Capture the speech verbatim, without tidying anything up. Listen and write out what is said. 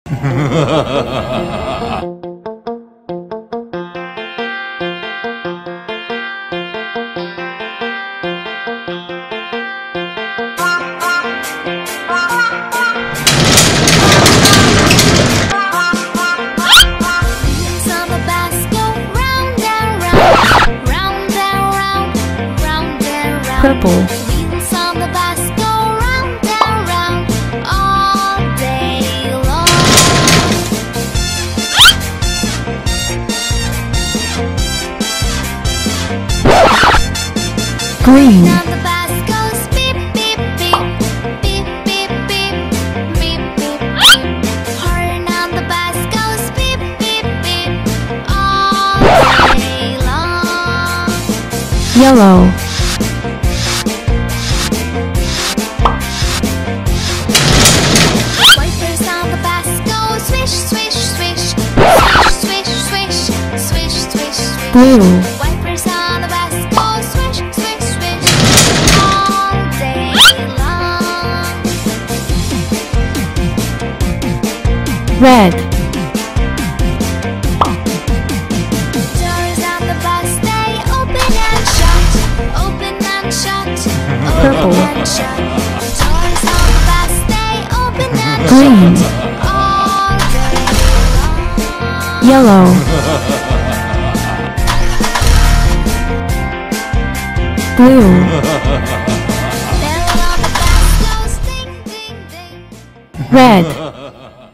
Purple. Wheels on the bus go round and round all day long. Green. Now the bus goes beep beep beep beep beep beep beep beep beep. Horn on the bus goes beep beep beep all day long. Yellow. Wipers on the bus go swish swish swish swish swish swish swish swish swish. Blue. Wipers on the bus go swish swish swish all day long. Red. Doors on the bus they open and shut, open and shut, Purple. open and shut. Doors on the bus they open and Green. shut all day long. Yellow. Blue. Bell on the bus goes ding ding ding. Red.